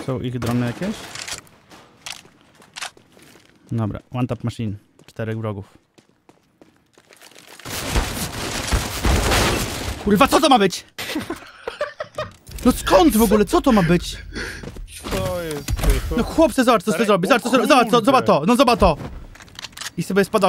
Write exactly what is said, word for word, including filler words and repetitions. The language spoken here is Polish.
są ich drony jakieś? Dobra, one tap machine. Czterech wrogów. Kurwa, co to ma być? No skąd w ogóle? Co to ma być? Co jest? No chłopcze, zobacz co sobie zrobi. Zobacz, co, zobacz, zobacz to. No zobacz to. I sobie spada